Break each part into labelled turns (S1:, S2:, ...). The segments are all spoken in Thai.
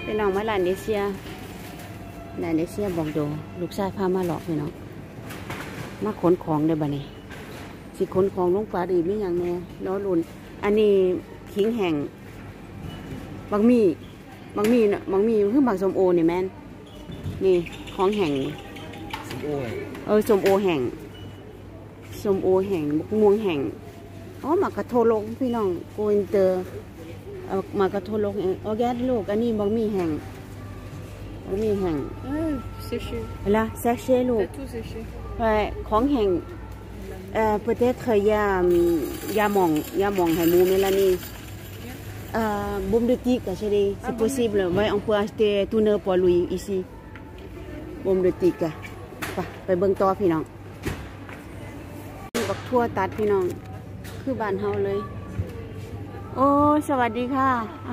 S1: เป็นน้องมาลานเดเซียบอกโดลูกชายพามาหลอกพี่น้องมาขนของได้บ่เนี่ยสิขนของลงปลาดีไม่อย่างแน่ล้อลุ่นอันนี้ขิงแห้งบางมีนะบางมีคือบางส้มโอเนี่ยแม่นนี่ของแห้งส้มโอแห้งมะม่วงแห้งอ๋อมากระโทลงพี่น้องโกอินเตอร์มากระโทลงออแกสลูกอันนี้บางมีแห้งlà séchéลูกของแห้งpeut-être y a mong hay mou Mélanie bombe de tic chérie c'est possible ouais on peut acheter tourner pour lui ici bombe de tic ไปเบิ่งต่อพี่น้องบักทั่วตัดพี่น้องคือบ้านเฮาเลยโอ้สวัสดีค่ะ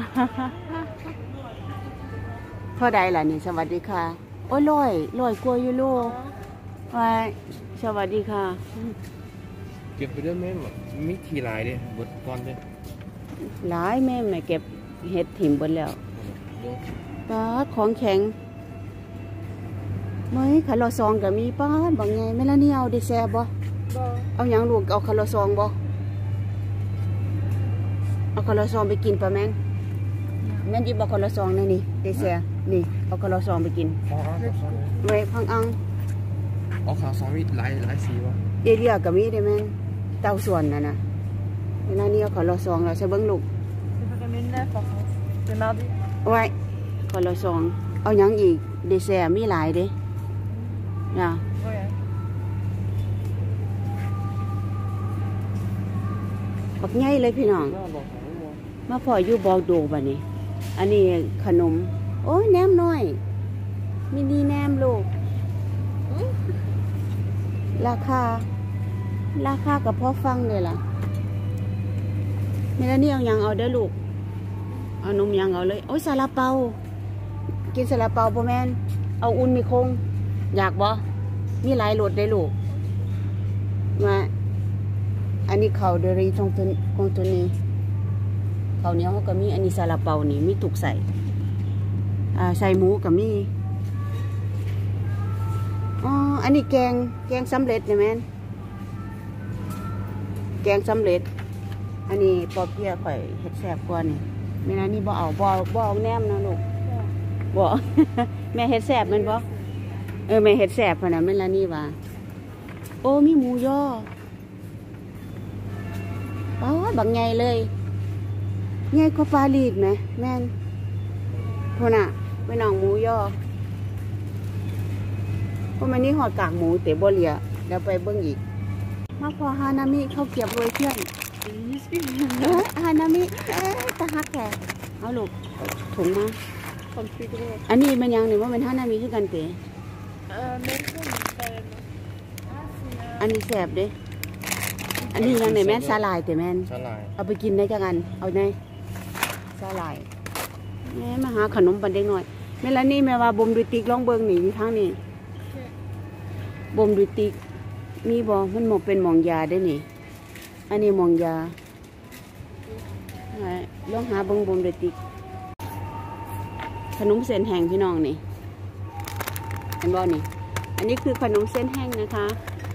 S1: เท่าใดล่ะนี่สวัสดีค่ะโอ้ร้อยกว่ายูโรไว้สวัสดีค่ะ
S2: เก็บไปด้วยแม่มีทีหลายเลยบดก้อนเลย
S1: หลายแม่เก็บเห็ดถิ่มบนแล้วป้าของแข็งไม่ขาลอซองกับมีป้าบางไงไม่ละนี่เอาดิแซ่บ่เอาอย่างลูกเอาขาลอซองบ่เอาขาลอซองไปกินป่ะแม่นจีบอกขาลอซองนี่ดิแซ่นี่เอาขาลอซองไปกินไว้พังอัง
S2: เอาขาซองมีหลายสีวะ
S1: เรียกับมีได้แม่เต้าส่วนนะเวลานี้เอาขาลอซองเราใช้เบิ้งลูกไว้ขาลอซองเอาอย่างอีกดิแซ่มีหลายเด้นะบักใหญ่เลยพี่น้องมาพออยู่บอกดูบ่นี่อันนี้ขนมโอ้ยแหนมน้อยมินิแหนมลูกราคากับพ่อฟังเลยล่ะมีแล้วนี่เอายังเอาได้ลูกเอานมยังเอาเลยโอ้ยซาลาเปากินซาลาเปาบ่แม่นเอาอุ่นมีคงอยากบ่มีหลายรสได้ลูกมาอันนี้เขาเดรีของตัวนี้เขาเนี้ยเขาก็มีอันนี้ซาลาเปานี่มีตุกใส่ใส่หมูก็มีอ๋ออันนี้แกงสำเร็จใช่ไหมแกงสำเร็จอันนี้ปอเปี๊ยะข่อยเห็ดแสบกว่านี่ไม่นะนี่บ่เอาแนมนะลูกบ่ แม่เห็ดแสบมันบ่แม่เห็ดแสบพะนะไม่ละนี่ว่าโอ้มีหมูย่ออ๋อบางไงเลยไงก็ปลาลีดไหมแม่นพอน่ะไปหนองหมูย่อเพราะมันนี่หอดกากหมูเต๋บเลียแล้วไปเบิ้งอีกมาพอฮานามิเข้าเก็บรวยเพื่อนฮานามิตะฮักแกเอาลูกถุงมาอันนี้มันยังหรือว่ามันฮานามิคือกันเต๋อันนี้แสบเด้อันนี้ยังไหนแม่สาลายแต่แม่เอาไปกินได้จังกันเอาไงสาลายแม่มาหาขนมปันเด็กหน่อยแม่ละนี่แม่ว่าบ่มดุติกลองเบิ้งหนีอยู่ทางนี้บ่มดุติกมีบ่มันหมกเป็นหมองยาได้นี่อันนี้หมองยาลองหาบ่มดุติกขนมเส้นแห้งพี่น้องนี่เห็นบ่นี่อันนี้คือขนมเส้นแห้งนะคะ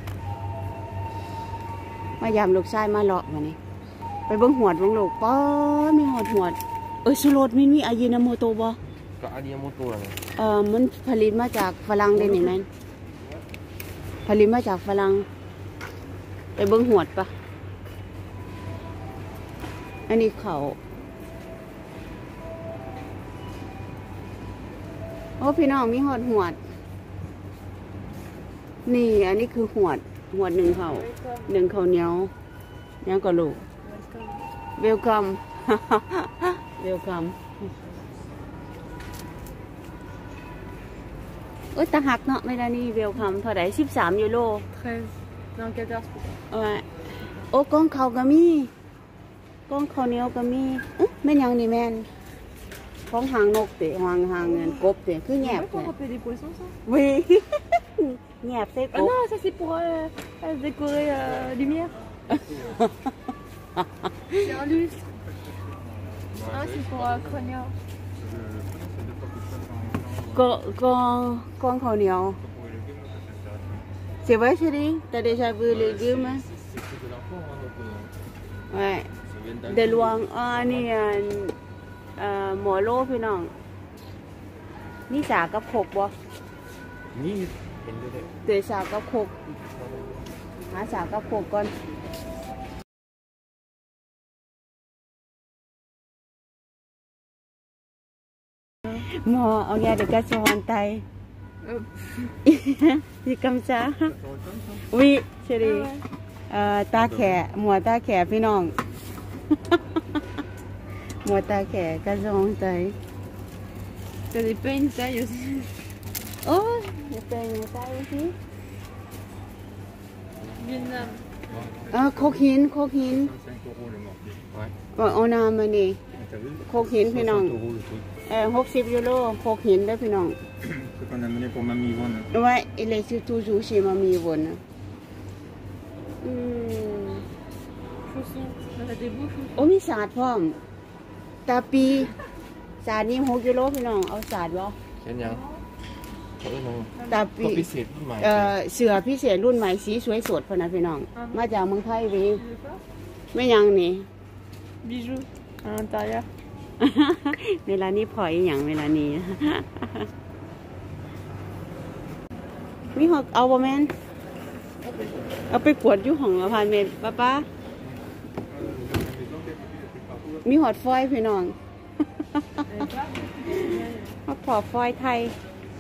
S1: มายามลูกชายมาเลาะมานี่ไปเบิ้งหวดเบิ้งลูกป้อมีหวดสุโรดมีอายินาโมโตะบ่
S2: ก็อายินาโมโตะเลย
S1: มันผลิตมาจากฝรั่งได้นี่แม่นผลิตมาจากฝรั่งไปเบิ้งหวดปะอันนี้เขาโอ้พี่น้องมีหวดนี่อันนี้คือหวดหนึ่งเขาเหนียวยังก็ลูกเวลคัมตะหักเนาะไม่ได้นี่เวลคัมเท่าไหร่13 ยูโรโอ้กองเขาก็มีกองเขาเหนียวก็มีแม่ยังนี่แม่นของหางนกเตะหางเงินกบเตะคือแงบเตะวิแงบเตะกบ
S3: non ça c'est pour décorer lumière c'est un lustre c'est pour crânien
S1: con khẩu nhiều c'est vrai chérie t'as déjà vu les légumes ouais de loinนี่หมอโลพี่น้องนี่สากับขกบ่
S2: นี่เห็นด้วย
S1: เตะสากับขกหาสากับขกก่อนหมอเอาแกเด็กกระสอนไตที่กำจ้าวิเชรีตาแขหมัวตาแขพี่น้องหมัวตาแขกระสอนไต
S3: T'as des pains une taille aussi.
S1: โอ้ยอย่าเป็นอย่าใจสิ
S3: Vietnam.
S1: โคกหินโคกหิน เอาน้ำมานี่โคกหินพี่น้อง60 ยูโรโคกหินได้พี่น้อง
S4: C'est qu'on a amené pour Mamie Yvonne.
S1: Ouais, il est toujours chez Mamie Yvonne.
S3: Chaussons. On a des beaux chaussons.
S1: โอ้มีสาดพร้อมตาปีสาดนี้6 ยูโรพี่น้องเอาสาดบ่
S2: เช่นยังเขาเป็นน้อง
S1: ตาปี
S2: ก็พิเศษรุ่นใหม่
S1: เสือพิเศษรุ่นใหม่สีสวยสดพอนะพี่น้องมาจากเมืองไทยวี
S3: Tu veux pas?
S1: ไม่ยังนี่
S3: Bijoux à l'intérieur.
S1: เวลานี้พออีหยังเวลานี้ มีหอกเอาบ่แม่นเอาไปกวดอยู่ห้องอพาร์ตเมนต์ป้ามีหอดฟอยพี่น้อง มาพอฟอยไทย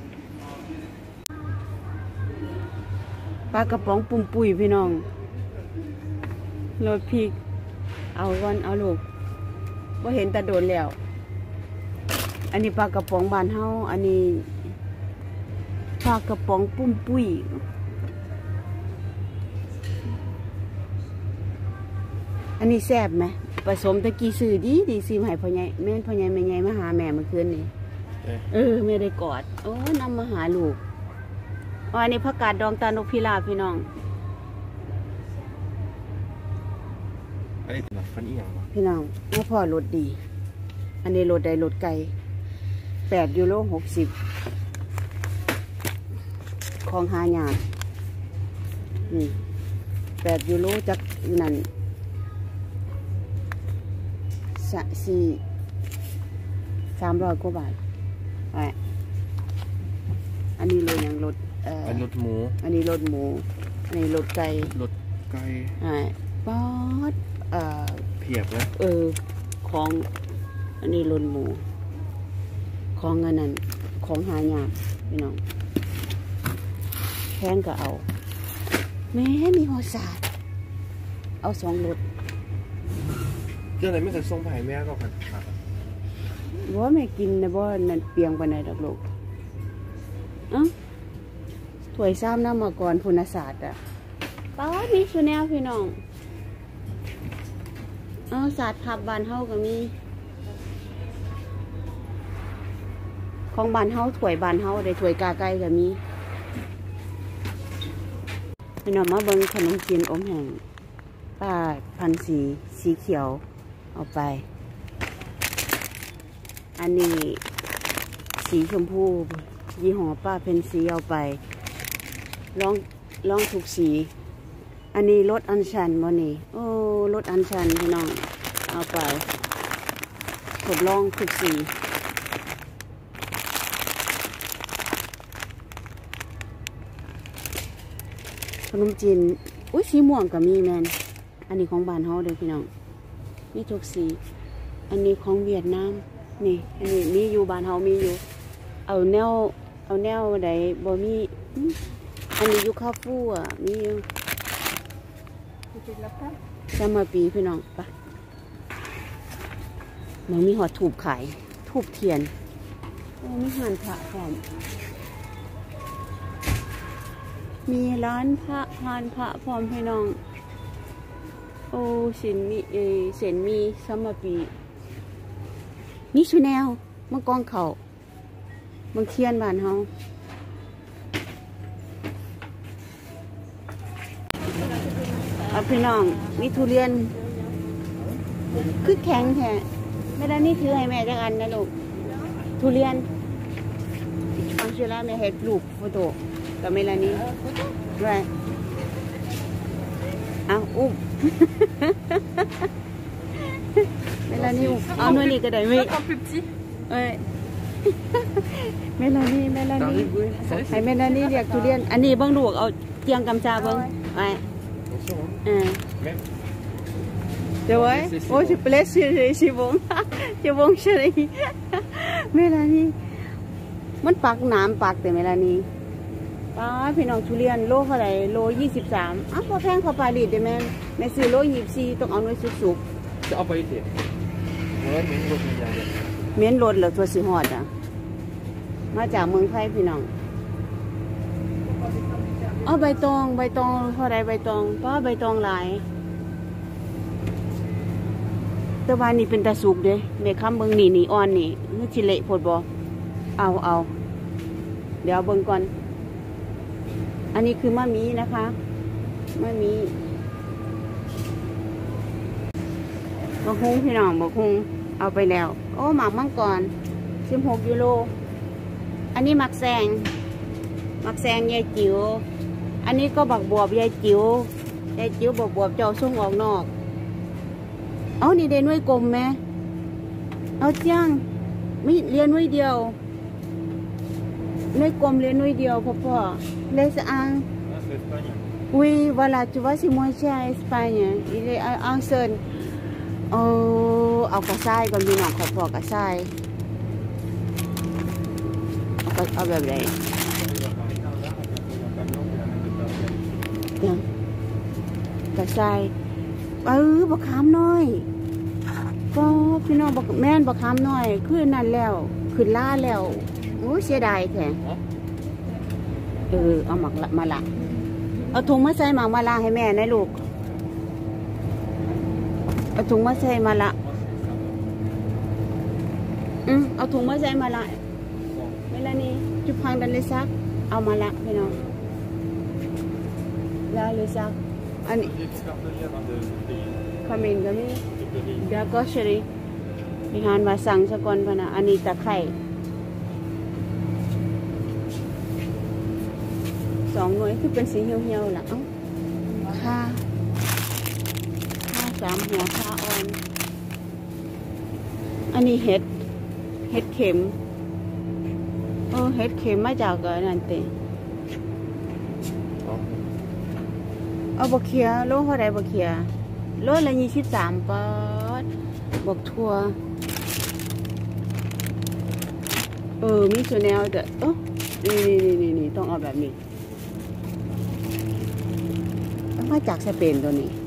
S1: ปลากระป๋องปุ่มปุ๋ยพี่น้องโรยพริกเอาก่อนเอาลูกว่าเห็นแต่โดนแล้วอันนี้ปลากระป๋องบานเฮาอันนี้ปลากระป๋องปุ่มปุ๋ยอันนี้แซ่บไหมผสมตะกี้ซื้อดีซื้อมาให้พ่อใหญ่แม่พ่อใหญ่แม่ใหญ่มาหาแม่เมื่อคืนนี้ไม่ได้กอดโอ้นำมาหาลูกอันนี้ผักกาดดองตาลกพิราบพี่น้อง
S2: อันนี้เป็นฟันอีหยังวะ
S1: พี่น้องว่าพ่อรถดี อันนี้รถใดรถไกล8 ยูโร 60ของหายากนี่8 ยูโรจากนั่น300 กว่าบาทอันนี้รถยังรถ
S2: อันรถหมู
S1: อันนี้รถหมูอันนี้รถไก่
S2: รถไก่
S1: ป๊อด
S2: เพียบเลย
S1: ของอันนี้รถหมูของอันนั้นของหายากพี่น้องแพงก็เอาแม่มีหัวสาดเอา2 รถ
S2: เรื่องอะไรไม่เคยส่งไปให้แม่ก็ขันขาด
S1: ว่าแม่กินนะบ่นั่นเปียงไปไหนดอกลูกถ้วยซ้ำน้ำมาก่อนพุนศาสตร์ป้ามีชูแนวพี่น้องศาสตร์พับบานเฮาก็มีของบานเฮาถ้วยบานเฮาได้ถ้วยกาไก่ก็มีพี่น้องมาเบิ่งขนมจีนอมแห้งป้าพันสีเขียวเอาไปอันนี้สีชมพูยี่ห้อป้าเป็นสีเอาไปลองทุกสีอันนี้รสอัญชันบ่นี่โอ้รสอัญชันพี่น้องเอาไปทดลองทุกสีขนมจีนอุ้ยสีม่วงก็มีแมนอันนี้ของบ้านเฮาเด้อพี่น้องมีทุกสีอันนี้ของเวียดนามนี่อันนี้มีอยู่บ้านเฮามีอยู่เอาแนวใดบ่มีอันนี้อยู่คาฟูมีอยู่จะมาปีพี่น้องปะมันมีหอดถูบขายถูบเทียนโอ้มีหานพระพร้อมมีร้านพระหานพระพร้อมพี่น้องโอ้เส้นมีสมาปีมีชูแนวมังกรเขามังเทียนบ้านเฮาพี่น้องมีทุเรียนคือแข็งแท้ไม่ได้นี่ถือให้แม่จักอันนะลูกทุเรียนบางทีแล้วแม่เห็ดลูกโฟโต้กับเมลานีด้วยเอาอุ้ม เมลานีอุ้มเอาหน่วยนี้ก็ได้ไหม
S3: Encore plus petit.
S1: เอ้ย เมลานีให้เมลานีเรียกทุเรียนอันนี้เบิ่งลูกเอาเตียงกำจาเบิ่งไป
S2: Attention, même.
S1: Tu vois? Oh, je plais chérie, c'est bon. C'est bon chérie. เมลานีมันปักน้ำปักแต่เมลานีป้าพี่น้องทุเรียนโลเท่าไหร่โล23อ้าวพอแพงเขาปารีสได้แม่นแม่ซื้อโล24ต้องเอาหน่วยสุก
S2: จะเอาไปเด็ดว่าเม้นรถมีอย่างเดียว
S1: ๆเม้นรถเหรอตัวสิฮอดอ่ะมาจากเมืองไทยพี่น้องอ๋อใบตองเท่าไหร่ใบตองป้าใบตองหลายแต่ว่านี่เป็นตาสุกเด้แม่ค้ำเบิ่งนี่อ่อนนี่คือสิเละโพดบ่เอาเดี๋ยวเบิ่งก่อนอันนี้คือมะมีนะคะมะมีบักฮุ้งพี่น้องบักฮุ้งเอาไปแล้วโอ้หมักมังกร16 ยูโรอันนี้หมักแซงยายจิ๋วอันนี้ก็บักบวบยายจิ๋วบักบวบเจ้าส่งออกนอกเอานี่เดนไว้กลมไหมเอาจ้างไม่เรียนไว้เดียวไม่กลมเรียนไว้เดียวพ่อเลสอัง
S4: Ah, c'est l'Espagne.
S1: Oui, voilà, tu vois, c'est moins cher en Espagne. Il est en seul. Oh,เอากระซ้ายก่อนพี่น้องขอพอกระซ้ายเอาแบบไหนกระซ้ายบักขามน้อยก็พี่น้องบักแม่นบักขามน้อยขึ้นนั่นแล้วขึ้นล่าแล้วโอ้เสียดายแท้เอาหมักมาละเอาถุงมาใส่หมักมาละให้แม่นะลูกเอาถุงมาใส่มาละเอาถุงมาใส่มาละเวลานี้จุดพังดันเลยซักเอามาละพี่น้องแล้วเลยซักอันนี้
S4: Des carteliers avant de payer.
S1: ขมิ้นก็มีเดี๋ยวก็เฉยมีหารมาสั่งสะก่อนพะนะอันนี้ตะไคร้2 หน่วยคือเป็นสีเหี่ยวๆล่ะเอ้าค่า3 หัวค่าอ่อนอันนี้เห็ดเข็มเห็ดเข็มมาจากนั่นเตเอาบะเขียโลเท่าไรบะเขียโลละ23 บาทบกทั่วมีส่วนแนวแต่นี่ต้องเอาแบบนี้มาจากสเปนตัวนี้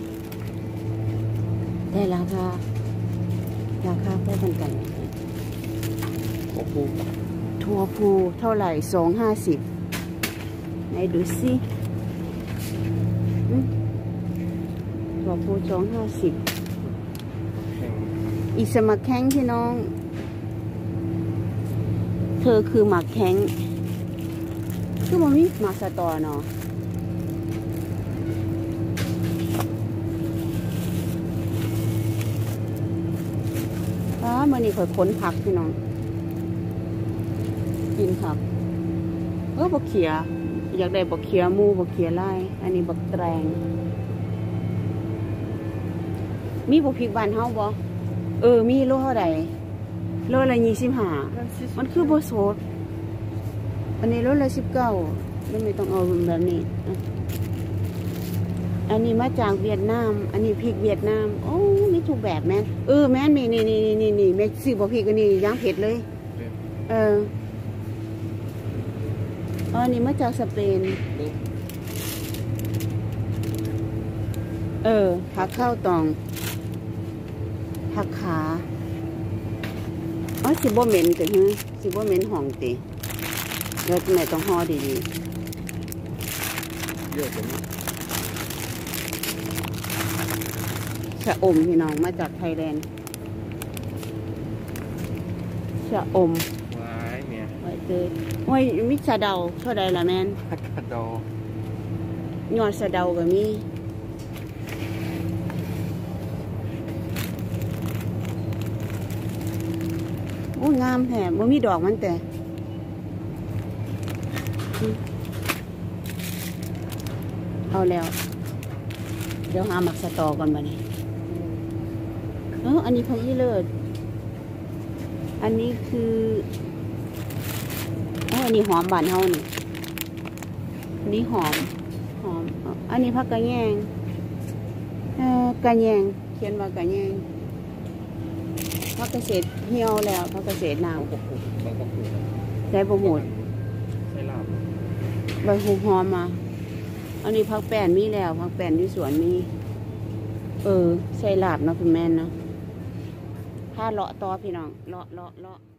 S1: ได้ราคาพอกัน
S2: ของปู
S1: ถั่วพูเท่าไหร่250ไหนดูสิถั่วพู250
S2: แข็ง
S1: อีสมักแข้งพี่น้องเธอคือหมักแข้งคือมันมีหมักสตอเนาะมื่อนี้ข่อยค้นผักพี่น้องกินผักบักเขียอยากได้บักเขียมูบักเขียไล่อันนี้บักแตงมีบักพริกบ้านเฮาบ่มีโลเท่าใดโลละ25มันคือบ่สดอันนี้โลละ19แล้วไม่ต้องเอาแบบนี้อันนี้มาจากเวียดนามอันนี้พริกเวียดนามโอ้มีทุกแบบแม่นแม่นมีนี่แม่ซื้อบ่พริกอันนี้ย่างเผ็ดเลยอันนี้มาจากสเปนผักข้าวตองผักขาสิบ่เหม็นแต่สิบ่เหม็นห่องติเดี๋ยวแม่ต้องห่อดี
S2: เยอะกว่านี้
S1: ชะอมพี่น้องมาจากไทยแลนด์ชะอม
S2: ว้ายเมีย
S1: ไว้เตยโอ้ยมิสะเดาเท่าใดล่ะแม่น
S2: ผักกาดดอย
S1: อดสะเดาก็มีโอ้งามแท้บ่มีดอกมันแต่เอาแล้ว เดี๋ยวหาหมักสตอก่อนบัดนี้อันนี้พะยี่เลิศอันนี้คืออันนี้หอมบานเฮานี่อันนี้หอมอันนี้ผักกระแยงกระแยงเขียนว่ากระแยงผักเกษตรเหี่ยวแล้วผักเกษตรหนาว
S2: บางกอกปู
S1: ใส่บะหมูด
S2: ใส่ลาบ
S1: ใบหูหอมมาอันนี้ผักแป้นมีแล้วผักแป้นที่สวนมีใส่ลาบนะคุณแม่เนาะถ้าเลาะต่อพี่น้องเลาะ